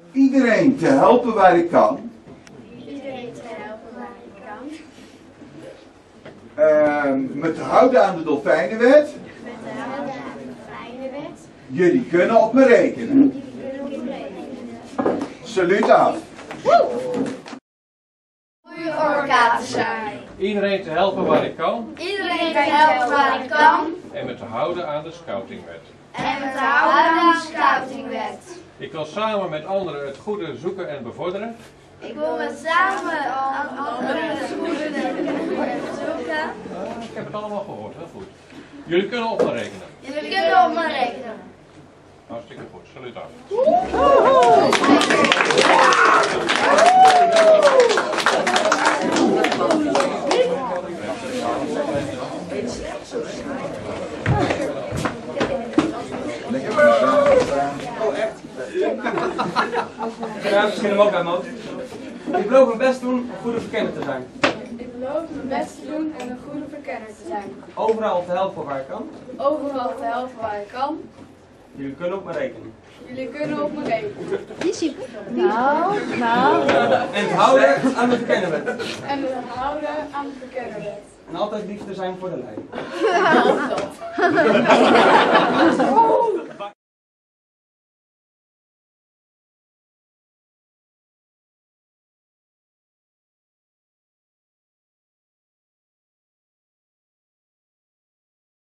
iedereen te helpen waar ik kan. Iedereen te helpen waar ik kan. Me te houden aan de Dolfijnenwet. Met de houden aan de Dolfijnenwet. Jullie kunnen op me rekenen. Jullie kunnen op me rekenen. Saluut af. Goeie orka te zijn. Iedereen te helpen waar ik kan. Iedereen te helpen waar ik kan. En me te houden aan de scoutingwet. En me te houden aan de scoutingwet. Ik wil samen met anderen het goede zoeken en bevorderen. Ik wil met samen aan anderen het goede zoeken. Ik heb het allemaal gehoord, heel goed. Jullie kunnen op me rekenen. Jullie kunnen op me rekenen. Hartstikke goed, saluut af. Ja, misschien hem ook aan Moot. Ik beloof mijn best doen om goede verkenner te zijn. Ik beloof mijn best te doen en een goede verkenner te zijn. Overal te helpen waar ik kan. Overal te helpen waar ik kan. Jullie kunnen op me rekenen. Jullie kunnen op me rekenen. En te houden aan de verkennerwet. En we houden aan de verkennerwet. En altijd lief te zijn voor de lijn.